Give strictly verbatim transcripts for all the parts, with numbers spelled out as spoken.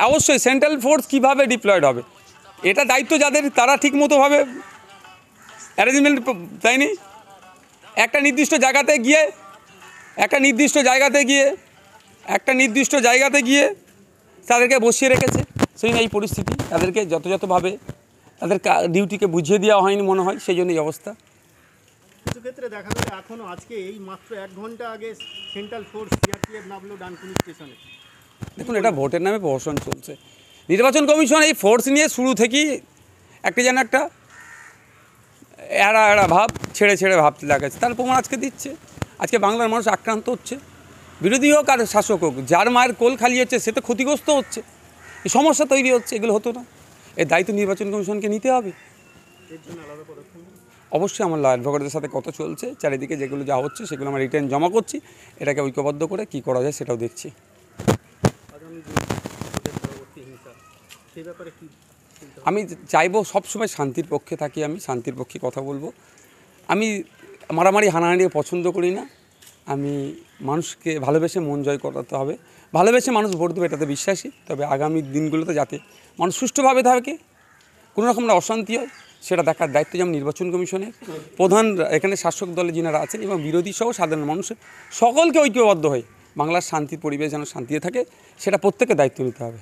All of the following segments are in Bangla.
অবশ্যই সেন্ট্রাল ফোর্স কীভাবে ডিপ্লয়েড হবে এটা দায়িত্ব যাদের, তারা ঠিক মতোভাবে অ্যারেঞ্জমেন্ট দেয়নি। একটা নির্দিষ্ট জায়গাতে গিয়ে একটা নির্দিষ্ট জায়গাতে গিয়ে একটা নির্দিষ্ট জায়গাতে গিয়ে তাদেরকে বসিয়ে রেখেছে, সেই এই পরিস্থিতি। তাদেরকে যথাযথভাবে তাদের ডিউটিকে বুঝিয়ে দেওয়া হয়নি মনে হয়, সেই জন্য এই অবস্থা। কিছু ক্ষেত্রে দেখা যায় এখনও আজকে এই মাত্র এক ঘন্টা আগে সেন্ট্রাল ফোর্স সিআরপিএফ নামলো ডানকুনি স্টেশনে। দেখুন, এটা ভোটের নামে প্রহসন চলছে। নির্বাচন কমিশন এই ফোর্স নিয়ে শুরু থেকেই একটা যেন একটা এড়া এড়া ভাব, ছেড়ে ছেড়ে ভাবতে লাগাচ্ছে। তার প্রমাণ আজকে দিচ্ছে। আজকে বাংলার মানুষ আক্রান্ত হচ্ছে, বিরোধী হোক আর শাসক হোক, যার মায়ের কোল খালি হচ্ছে সে তো ক্ষতিগ্রস্ত হচ্ছে, এই সমস্যা তৈরি হচ্ছে। এগুলো হতো না, এর দায়িত্ব নির্বাচন কমিশনকে নিতে হবে। অবশ্যই আমার ল অ্যাডভোকেটদের সাথে কথা চলছে, চারিদিকে যেগুলো যা হচ্ছে সেগুলো আমরা রিটার্ন জমা করছি, এটাকে ঐক্যবদ্ধ করে কী করা যায় সেটাও দেখছি। আমি চাইবো সবসময় শান্তির পক্ষে থাকি, আমি শান্তির পক্ষে কথা বলবো। আমি মারামারি হানাহানি পছন্দ করি না। আমি মানুষকে ভালোবেসে মন জয় করাতে হবে, ভালোবেসে মানুষ ভোট দেবে এটাতে বিশ্বাসী। তবে আগামী দিনগুলোতে যাতে মানুষ সুষ্ঠুভাবে থাকে, কোনো রকম না অশান্তি হয়, সেটা দেখার দায়িত্ব যেমন নির্বাচন কমিশনের প্রধান, এখানে শাসক দলে যিনারা আছেন এবং বিরোধী সহ সাধারণ মানুষের সকলকে ঐক্যবদ্ধ হয়ে বাংলার শান্তির পরিবেশ যেন শান্তিতে থাকে, সেটা প্রত্যেকের দায়িত্ব নিতে হবে।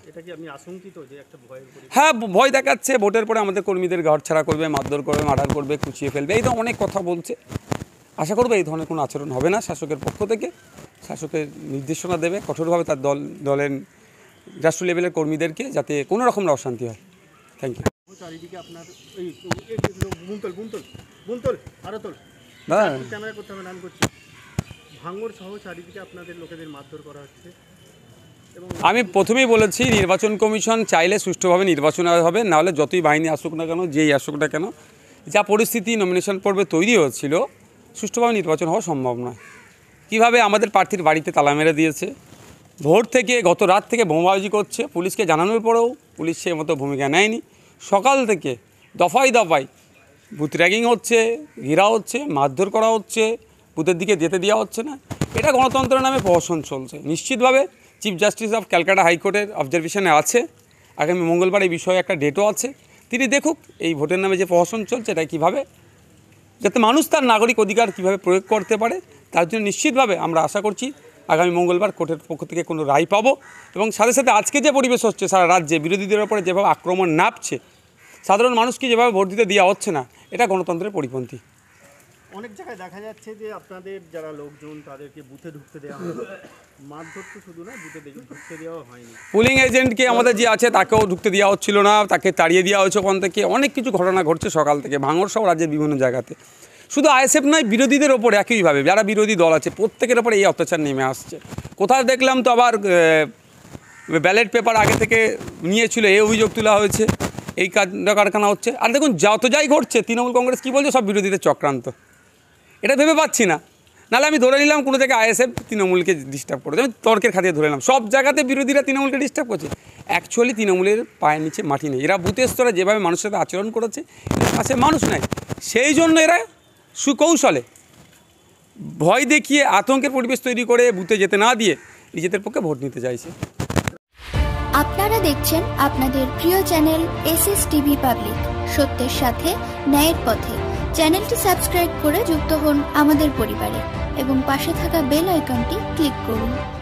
হ্যাঁ, ভয় দেখাচ্ছে, ভোটের পরে আমাদের কর্মীদের ঘর ছাড়া করবে, মারধর করবে, মার্ডার করবে, কুচিয়ে ফেলবে, এই তো অনেক কথা বলছে। আশা করবো এই ধরনের কোনো আচরণ হবে না শাসকের পক্ষ থেকে। শাসকের নির্দেশনা দেবে কঠোরভাবে তার দল দলের রাষ্ট্র লেভেলের কর্মীদেরকে, যাতে কোনো রকম অশান্তি হয়। Thank you. চারিদিকে আপনার এই বুনতল বুনতল বুনতল আরতল ক্যামেরা করতে হবে, নাম করছি, ভাঙড় সহ চারিদিকে আপনাদের লোকেদের মারধর করা হচ্ছে। আমি প্রথমেই বলেছি, নির্বাচন কমিশন চাইলে সুষ্ঠুভাবে নির্বাচন হবে, নাহলে যতই বাহিনী আসুক না কেন, যেই আসুক না কেন, যা পরিস্থিতি নমিনেশন পর্বে তৈরি হচ্ছিল, সুষ্ঠুভাবে নির্বাচন হওয়া সম্ভব নয়। কীভাবে আমাদের প্রার্থীর বাড়িতে তালা মেরে দিয়েছে, ভোর থেকে গত রাত থেকে বোমাবাজি করছে, পুলিশকে জানানোর পরেও পুলিশ সে মতো ভূমিকা নেয়নি। সকাল থেকে দফায় দফায় বুথ র্যাগিং হচ্ছে, ঘেরা হচ্ছে, মারধর করা হচ্ছে, বুথের দিকে যেতে দেওয়া হচ্ছে না। এটা গণতন্ত্রের নামে প্রহসন চলছে। নিশ্চিতভাবে চিফ জাস্টিস অফ ক্যালকাটা হাইকোর্টের অবজারভেশনে আছে, আগামী মঙ্গলবার এই বিষয়ে একটা ডেটও আছে। তিনি দেখুক এই ভোটের নামে যে প্রহসন চলছে এটা কীভাবে, যাতে মানুষ তার নাগরিক অধিকার কীভাবে প্রয়োগ করতে পারে, তার জন্য নিশ্চিতভাবে আমরা আশা করছি আগামী মঙ্গলবার কোর্টের পক্ষ থেকে কোনো রায় পাবো। এবং সাথে সাথে আজকে যে পরিবেশ হচ্ছে সারা রাজ্যে, বিরোধীদের ওপরে যেভাবে আক্রমণ নাপছে, সাধারণ মানুষকে যেভাবে ভোট দিতে দেওয়া হচ্ছে না, এটা গণতন্ত্রের পরিপন্থী। অনেক জায়গায় দেখা যাচ্ছে যে আপনাদের যারা লোকজন তাদেরকে বুথে ঢুকতে দেওয়া হয়, মারধর তো শুধু না, বুথে ঢুকতে দেওয়া হয়নি। পুলিং এজেন্টকে আমাদের যে আছে তাকেও ঢুকতে দেওয়া হচ্ছিল না, তাকে তাড়িয়ে দেওয়া হয়েছে ওখান থেকে। অনেক কিছু ঘটনা ঘটছে সকাল থেকে ভাঙড় সহ রাজ্যের বিভিন্ন জায়গাতে। শুধু আইএসএফ নয়, বিরোধীদের ওপর একইভাবে যারা বিরোধী দল আছে প্রত্যেকের ওপরে এই অত্যাচার নেমে আসছে। কোথাও দেখলাম তো আবার ব্যালট পেপার আগে থেকে নিয়েছিল, এই অভিযোগ তোলা হয়েছে, এই কাণ্ড কারখানা হচ্ছে। আর দেখুন যত যাই ঘটছে, তৃণমূল কংগ্রেস কী বলছে, সব বিরোধীদের চক্রান্ত। এটা ভেবে পাচ্ছি না, নাহলে আমি ধরে নিলাম কোনো জায়গায় আইএসএফ তৃণমূলকে ডিস্টার্ব করছে, আমি তর্কের খাতিরে ধরে নিলাম সব জায়গাতে বিরোধীরা তৃণমূলকে ডিস্টার্ব করছে। অ্যাকচুয়ালি তৃণমূলের পায়ের নিচে মাটি নেই, এরা বুথের স্তরে যেভাবে মানুষের সাথে আচরণ করেছে, এর কাছে মানুষ নাই। সেই জন্য এরা সুকৌশলে ভয় দেখিয়ে আতঙ্কের পরিবেশ তৈরি করে বুথে যেতে না দিয়ে নিজেদের পক্ষে ভোট নিতে চাইছে। আপনারা দেখছেন আপনাদের প্রিয় চ্যানেল এসএস টিভি পাবলিক, সত্যের সাথে ন্যায়ের পথে। চ্যানেলটি সাবস্ক্রাইব করে যুক্ত হন আমাদের পরিবারে এবং পাশে থাকা বেল আইকনটি ক্লিক করুন।